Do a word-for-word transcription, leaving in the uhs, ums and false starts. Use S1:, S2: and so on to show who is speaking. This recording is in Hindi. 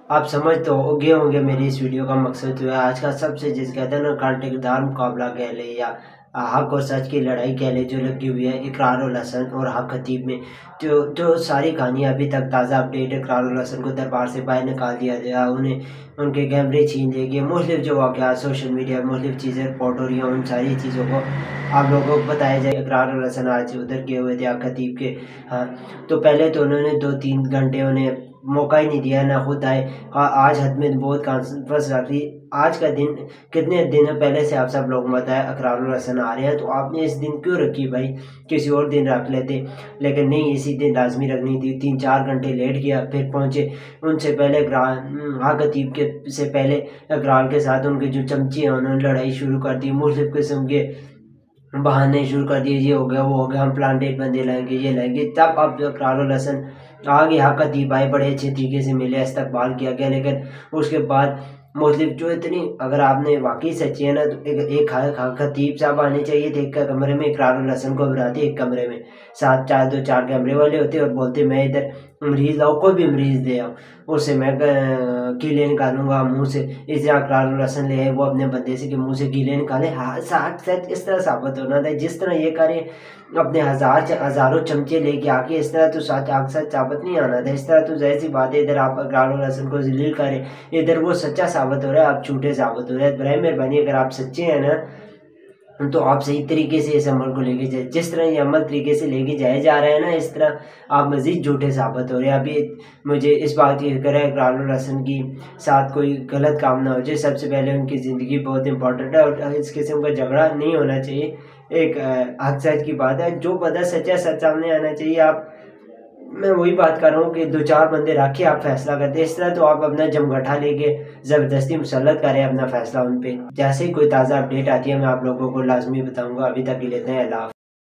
S1: आप समझ तो गए होंगे मेरी इस वीडियो का मकसद जो है। आज का सबसे जिस कहते हैं ना कांटेदार मुकाबला कह ले या हक और सच की लड़ाई कह ले जो लगी हुई है इकरार उल हसन और हक खतीब में। जो जो सारी कहानी अभी तक ताज़ा अपडेट है। इकरार उल हसन को दरबार से बाहर निकाल दिया गया, उन्हें उनके कैमरे छीन लिए गए, मुख्तलिफ जो वाक़यात सोशल मीडिया में मुख्तलिफ चीज़ें रिपोर्ट हो रही हैं, उन सारी चीज़ों को आप लोगों को बताया जाए। इकरार उल हसन आज उधर गए हुए थे हक खतीब के। हाँ, तो पहले तो उन्होंने दो तीन घंटे उन्हें मौका ही नहीं दिया, ना खुद आए। हाँ, आज हद में बहुत कॉन्फ्रेंस रखी। आज का दिन कितने दिन पहले से आप सब लोग बताया इकरार उल हसन आ रहे हैं, तो आपने इस दिन क्यों रखी भाई? किसी और दिन रख लेते, लेकिन नहीं, इसी दिन लाजमी रखनी थी। तीन चार घंटे लेट गया, फिर पहुंचे। उनसे पहले हाँ खतीब के से पहले इकरार के साथ उनके जो चमचे हैं उन्होंने लड़ाई शुरू कर दी, मुख्तलिफ किस्म के बहाने शुरू कर दिए। ये हो गया, वो हो गया, हम प्लांटेड बंदे लाएंगे, ये लाएंगे। तब अब इकरार उल हसन आगे हक खतीब आए, बड़े अच्छे तरीके से मिले, इस्तकबाल किया गया। लेकिन उसके बाद मुख्तलिफ जो इतनी, अगर आपने वाकई सच्ची है ना, तो एक एक हक खतीब साहब आने चाहिए थे एक कमरे में, इकरार उल हसन को बुलाते एक कमरे में, साथ चार दो चार कैमरे वाले होते और बोलते मैं इधर मरीज लाओ, कोई भी मरीज दे आओ, उससे मैं कीले निकालूंगा मुंह से। इस तरह इकरार उल हसन ले आए वो अपने बंदे से कि मुंह से कीले निकाले। हाँ, साथ साथ इस तरह साबित होना था, जिस तरह ये करें अपने हजार हजारों चमचे लेके आके, इस तरह तो सच आग सच साबित नहीं आना था। इस तरह तो जैसी सी बात है, इधर आप इकरार उल हसन को जलील करें, इधर वो सच्चा साबित हो रहा है, आप झूठे साबित हो रहे हैं। बराए मेहरबानी अगर आप सच्चे हैं ना, तो आप सही तरीके से इस अमल को लेके जाए। जिस तरह ये अमल तरीके से लेके जाया जा रहा है ना, इस तरह आप मज़ीद झूठे साबित हो रहे हैं। अभी मुझे इस बात की फिक्र है इकरार उल हसन की साथ कोई गलत काम ना हो जाए। सबसे पहले उनकी ज़िंदगी बहुत इंपॉर्टेंट है और इस किस्म का झगड़ा नहीं होना चाहिए। एक हक सच की बात है, जो पता सच है सच सामने आना चाहिए। आप, मैं वही बात कर रहा हूँ कि दो चार बंदे रखे आप फैसला करते, इस तरह तो आप अपना जमगठा लेके ज़बरदस्ती मुसल्लत करें अपना फैसला उन पे। जैसे ही कोई ताज़ा अपडेट आती है मैं आप लोगों को लाजमी बताऊंगा। अभी तक के लिए इतना ही, अल्लाह हाफ़िज़।